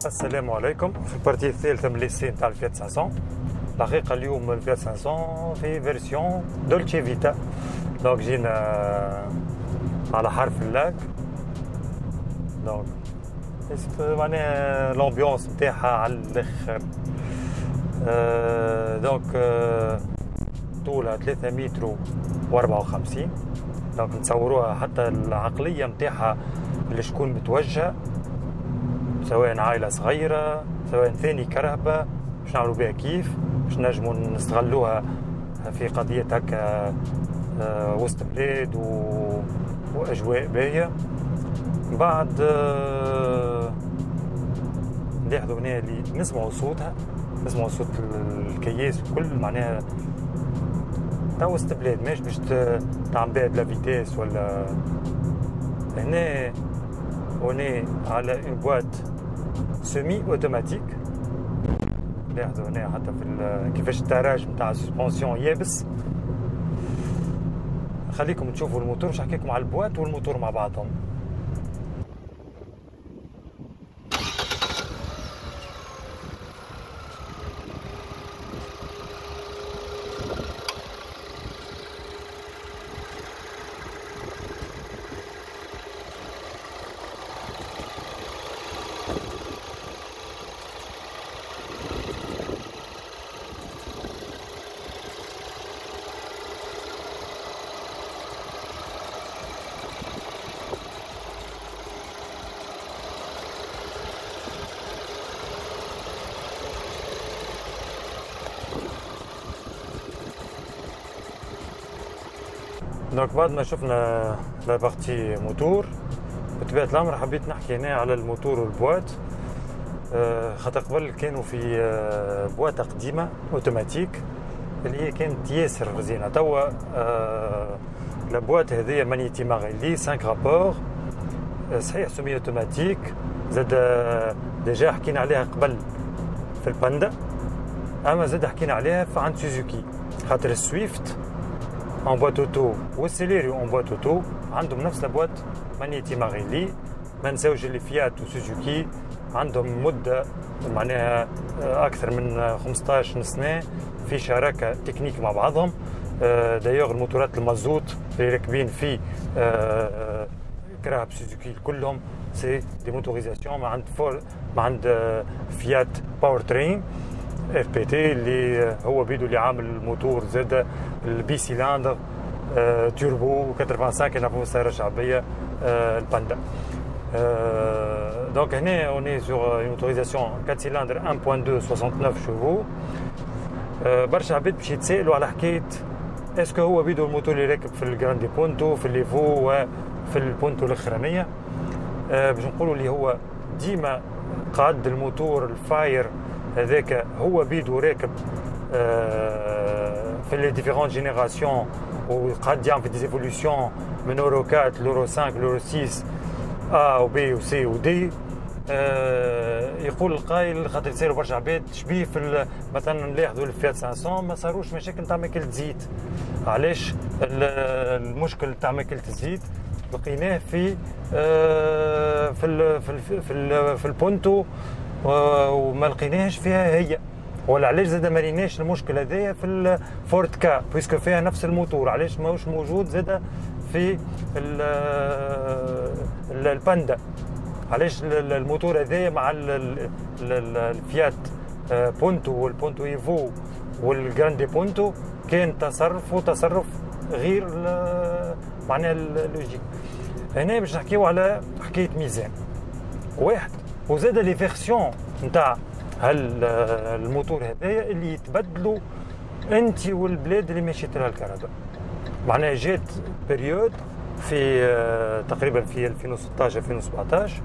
السلام عليكم. في البارتي الثالثة من ليسي نتاع الفيات 500. الحقيقة اليوم الفيات 500 في فيرسيون دولتشي فيتا. دونك جينا على حرف اللاك. دونك معناها لومبيونس نتاعها على الاخر. دونك طولها 3 متر و54. دونك نتصوروها حتى العقلية نتاعها اللي شكون متوجهة، سواء عائلة صغيرة سواء ثاني كرهبة، باش نعملوا بها كيف باش نجموا نستغلوها في قضية هكا وسط بلاد وأجواء باهية. بعد نلاحظوا هنا اللي نسمعوا صوتها، نسمعوا صوت الكياس وكل معناها تا وسط بلاد، ماش باش تعمل بها دلا فيتاس ولا. هنا على اون بواط سيمي اوتوماتيك. لاحظوا هنا حتى في كيفاش التراج نتاع السسبونسيون يابس. خليكم تشوفوا الموتور، باش نحكي لكم على البواط والموتور مع بعضهم. دونك بعد ما شفنا لا بارتي موتور، بطبيعة الأمر حبيت نحكي هنا على الموتور والبواط. خاطر قبل كانوا في بواط قديمة اوتوماتيك اللي هي كانت ياسر زينة. توا البواط هذيا مانيتي ماغيلي 5 رابور، صحيح سمي اوتوماتيك. زاد ديجا حكينا عليها قبل في الباندا، اما زاد حكينا عليها عند سوزوكي، خاطر السويفت en boîte auto والسيليريو en boîte auto عندهم نفس البواط مانيتي ماغيلي. ما نساوش اللي فيات وسوزوكي عندهم مدة معناها أكثر من 15 سنة في شراكة تكنيك مع بعضهم. دايوغ الموتورات المازوت اللي راكبين في كراهب سوزوكي كلهم سي دي موتوريزاسيون ما عند فيات باور ترين اف بي تي اللي هو بيدو اللي عامل الموتور زاد البي سيلاندر توربو 85 نعرفوا السيارة الشعبية الباندا. دونك هنا اوني سور اون موتوريزاسيون 4 سيلاندر 1.2 69 شوفو. برشا عباد باش يتسائلوا على حكاية اسكو هو بيدو الموتور اللي راكب في الجراندي بونتو في الليفو وفي البونتو الاخرانية. باش نقولوا اللي هو ديما قعد الموتور الفاير هذاك هو بيدو راكب في لي ديفيرون جينيراسيون، وقعد يعمل في ديزيفوليسيون من اورو 4 لورو 5 لورو 6 ا و بي و سي و دي. يقول القائل خاطر يصيروا برشا عباد شبيه في مثلا نلاحظوا الفيات 500 ما صاروش مشاكل نتاع ماكلة زيت. علاش المشكل تاع ماكلة الزيت لقيناه في في البونتو وما لقيناهش فيها هي، ولا علاش زاد ما لقيناش المشكل هذايا في الفورد كا بويسكو فيها نفس الموتور، علاش ماهوش موجود زاد في الباندا. علاش الموتور هذايا مع الفيات بونتو والبونتو ايفو والجراندي بونتو كان تصرف غير معناها اللوجيك. هنا باش نحكيو على حكايه ميزان واحد، وزاد لي فيرسيون نتاع الموتور هذايا اللي يتبدلوا انت والبلاد اللي مشيت لها الكهرباء. معناها جات بريود في تقريبا في 2016 2017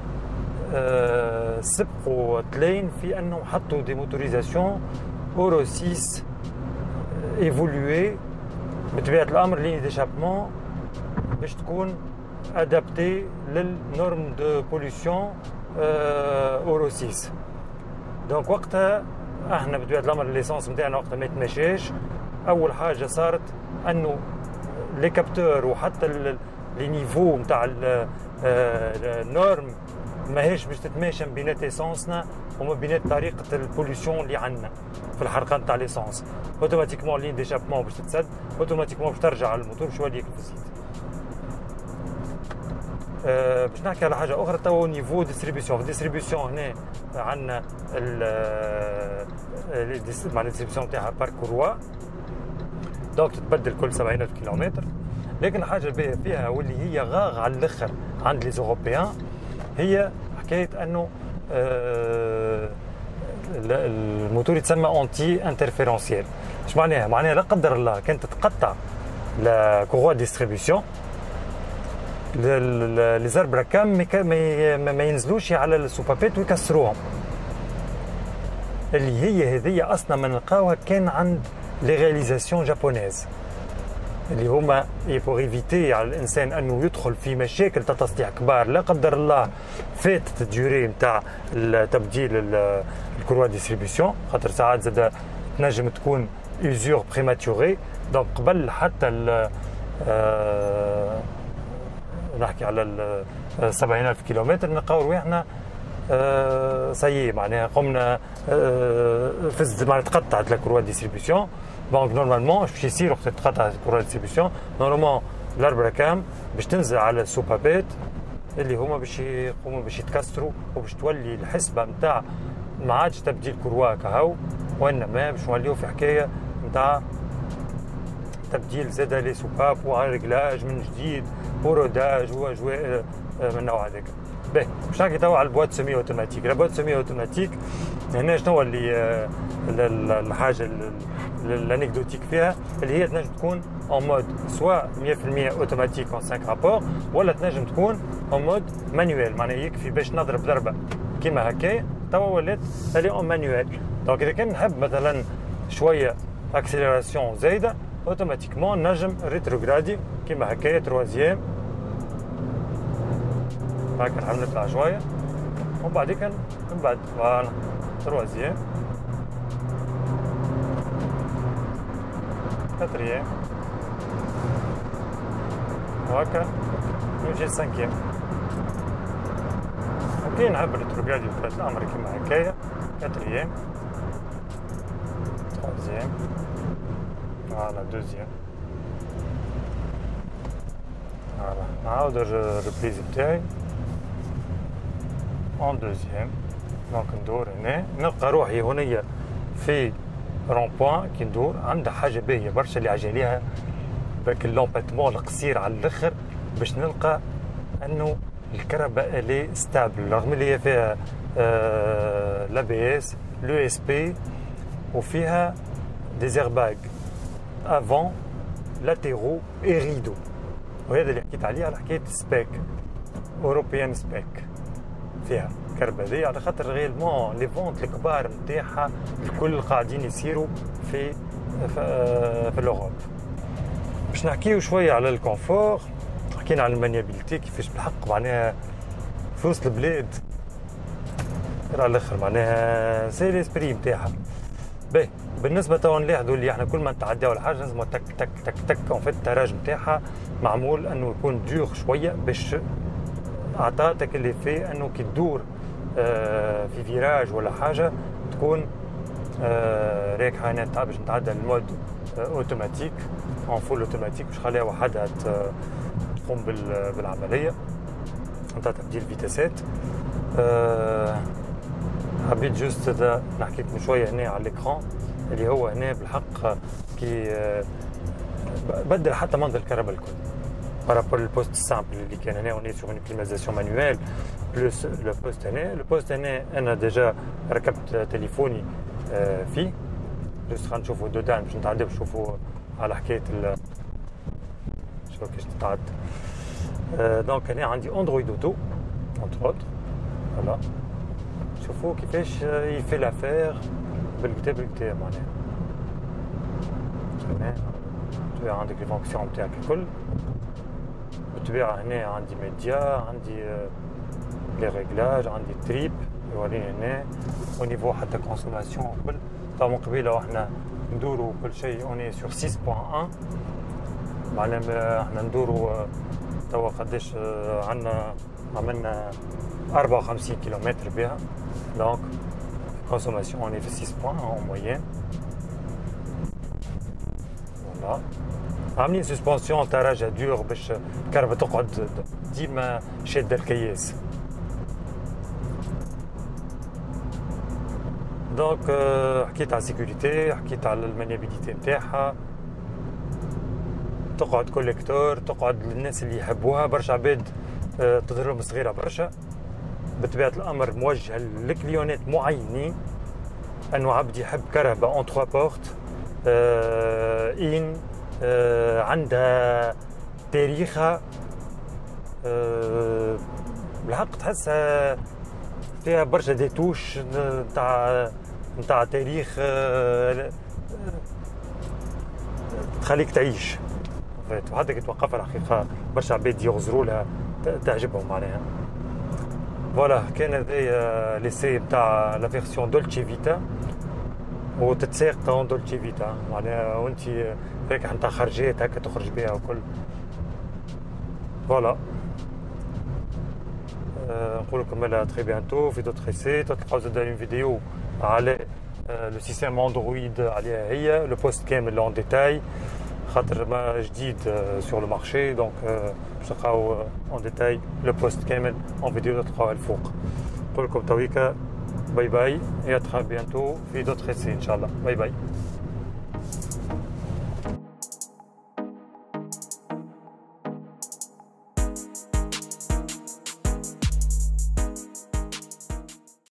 سبقوا تلاين في انهم حطوا دي موتوريزاسيون اورو 6 ايفولوي بطبيعه الامر لين ديشابمون باش تكون ادابتي للنورم دو بوليسيون اورو 6. دونك وقتها احنا بطبيعه الامر الليسانس نتاعنا وقتها ما يتمشاش. اول حاجه صارت انه لي كابتور وحتى لي نيفو نتاع النورم ماهيش باش تتماشى بينات ايسونسنا وما بينات طريقه البوليسيون اللي عندنا في الحرقه نتاع ليسونس. اوتوماتيكمون لين ديشابمون باش تتسد، اوتوماتيكمون باش ترجع على الموتور باش يولي يكب الزيت. باش نحكي على حاجه اخرى توا نيفو ديستريبيسيون. في ديستريبيسيون هنا عندنا مع الديستريبيسيون تاعها باركوروا، دونك تتبدل كل 700 كيلومتر. لكن الحاجه الباهيه فيها واللي هي غاغ على الاخر عند لي زوروبيان هي حكايه انه الموتور يتسمى انتي انترفيرونسيال. اش معناها؟ معناها لا قدر الله كانت تتقطع لا كوروا ديستريبيسيون، لي زرب ركام ما ينزلوش على السوبابيت ويكسروهم. اللي هي هذه اصلا ما نلقاوها كان عند لي رياليزاسيون جابونيز اللي هما يبغوا ايفيتي على الانسان انه يدخل في مشاكل تصليح كبار لا قدر الله فاتت الديوري نتاع تبديل الكروا ديستريبيسيون، خاطر ساعات زاد تنجم تكون يوزور بريماتوري. دونك قبل حتى نحكي على 70,000 كيلومتر نلقاو رواحنا سيي معناها قمنا فزت معناها تقطعت الكروا ديستريبيسيون. دونك نورمالمون باش يصير وقت تقطع الكروا ديستريبيسيون نورمالمون الاربره كام باش تنزل على السوبابيت اللي هما باش يقوموا باش يتكسروا وباش تولي الحسبه نتاع ما عادش تبديل كروا كهو، وانما باش نوليو في حكايه نتاع تبديل زاد لي سوباب وريغلاج من جديد وروداج واجواء من النوع هذاك. باهي باش نحكي توا على البوات سيمي اوتوماتيك. البوات سيمي اوتوماتيك هنا شنو اللي الحاجه الانكدوتيك فيها اللي هي تنجم تكون اون مود سواء 100% اوتوماتيك اون 5 رابور، ولا تنجم تكون اون مود مانيوال، معناها يكفي باش نضرب ضربه كيما هكايا توا ولات اللي اون مانيوال. دونك اذا كان نحب مثلا شويه اكسيليراسيون زايده اوتوماتيكمون نجم ريتروغرادي كيما هكايا تروازيام هكا نحب نطلع شويه ومن بعد فوالا تروازيام كاتريام وهكا نمشي للسانكيام. اوكي نحب ريتروغرادي في الامر كيما هكايا كاتريام تروازيام فوالا دوزيام فوالا نعاود الريبليز بتاعي اون دوزيام. دونك ندور هنا نلقى روحي هنيا في رون بوان كي ندور عندها حاجه باهيه برشا اللي عجاليها باك اللومباتمون القصير على الاخر باش نلقى انه الكهرباء الي ستابل رغم اللي هي فيها لا بي اس لو اس بي وفيها دي زيرباج افون لاتيرو اي ريدو. وهذا اللي حكيت عليه على حكايه سبيك اوروبيان سبيك فيها الكهرباء هذه على خاطر غيلمون لي فونت الكبار نتاعها الكل قاعدين يصيروا في الاوروب. باش نحكيو شويه على الكونفور، حكينا على المانيابيلتي كيفاش بالحق معناها في وسط البلاد على الاخر معناها سي ليسبري نتاعها. باهي بالنسبه تو نلاحظوا اللي احنا كل ما نتعداو على حاجه لازم تك تك تك تك اون فيت التراج نتاعها معمول انه يكون دور شويه باش عطاتك اللي فيه انه كي تدور في فيراج ولا حاجه تكون ريك حانات باش نتعدى المود اوتوماتيك اون فول اوتوماتيك باش خليها وحدها تقوم بالعمليه نتاع تبديل فيتاسات. حبيت جوست نحكي لكم شويه هنا على الاكران اللي هو هنا بالحق كي بدل حتى منظر الكهرباء الكل بارابور البوست سامبل اللي كان هنا اوني سور اون كليماتيزاسيون مانيوال بلوس لو بوست هنا. لو بوست هنا انا ديجا ركبت تليفوني فيه جوست خلينا نشوفوا دودان باش نتعدى نشوفوا على حكايه شوف كيفاش تتعدى. دونك هنا عندي اندرويد اوتو اونتر اوت فوالا شوفوا كيفاش يفي لافير بالكتاب معناها تمام. بالطبيعه عندك لي فونكسيون نتاعك الكل بالطبيعه. هنا عندي ميديا عندي لي ريغلاج عندي تريب يوريني هنا او نيفو حتى كونسوماسيون قبل طبعا من قبيله واحنا ندوروا كل شيء اوني سور 6.1 معناها احنا ندوروا توا قداش عندنا عملنا 54 km بها. Donc consommation on est في 6 points en moyenne. Voilà. عاملين سسبونسيون تاع راجع دور باش الكهرباء تقعد ديما شاده الكياس. دونك حكيت على السيكوريتي، حكيت على المانيابيليتي نتاعها، تقعد كوليكتور، تقعد للناس اللي يحبوها. برشا عباد تظهر لهم صغيره برشا، بطبيعه الامر موجهه لكليونات معينين، انه عبد يحب كهرباء اون 3 بورت عندها تاريخها، بالحق تحسها فيها برشا ديتوش نتاع تاريخ تخليك تعيش. وحتى كي توقفها الحقيقة برشا عباد يغزروا لها تعجبهم معناها. فوالا كان هذايا ليسي نتاع لا فيرسيون دولتشي فيتا، وتتساق اون دولتشي فيتا معناها، وانت فيك نتاع خرجات هكا تخرج بها وكل. فوالا نقول لكم على تري بيانتو في دوتر ايسي. تلقاو زاد اون فيديو على لو سيستيم اندرويد عليها هي، لو بوست كامل اون ديتاي خاطر ما جديد سور لو مارشي. دونك باش تلقاو اون ديتاي لو بوست كامل اون فيديو تلقاوها الفوق. نقول لكم تويكا باي باي، et à très bientôt في دوتر ايسي ان شاء الله. باي باي.